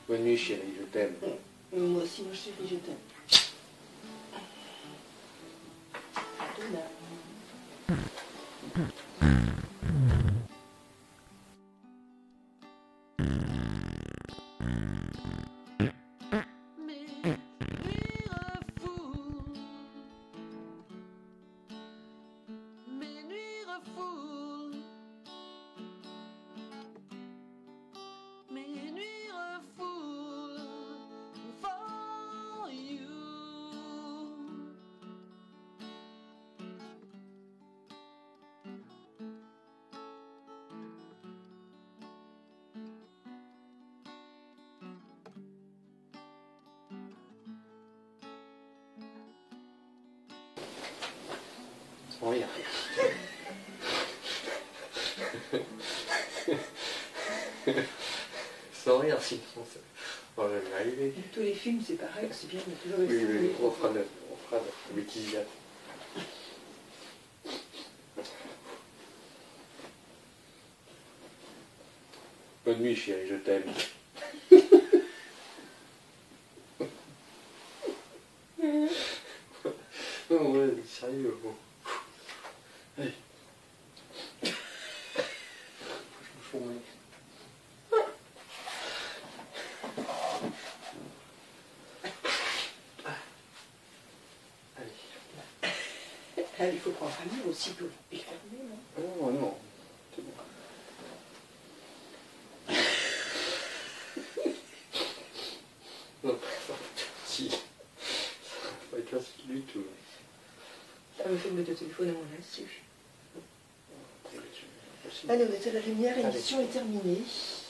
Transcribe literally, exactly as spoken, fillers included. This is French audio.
Bonne nuit chérie, je t'aime. Moi aussi, mon chéri, je t'aime. À demain. Sans rien. Sans rien, sinon ça... on va y arriver. Tous les films, c'est pareil, c'est bien, mais toujours Oui, les oui, films. on fera notre, on fera notre bêtise. Bonne nuit chérie, je t'aime. Non, ouais, sérieux, bon. Allez. Je me Il faut prendre un livre aussi pour les fermer, non? Oh non, c'est bon. Non, si. Ça va être facile du tout. Ça me fait mettre le téléphone à mon insu. Allez, on est à la lumière, l'émission est terminée.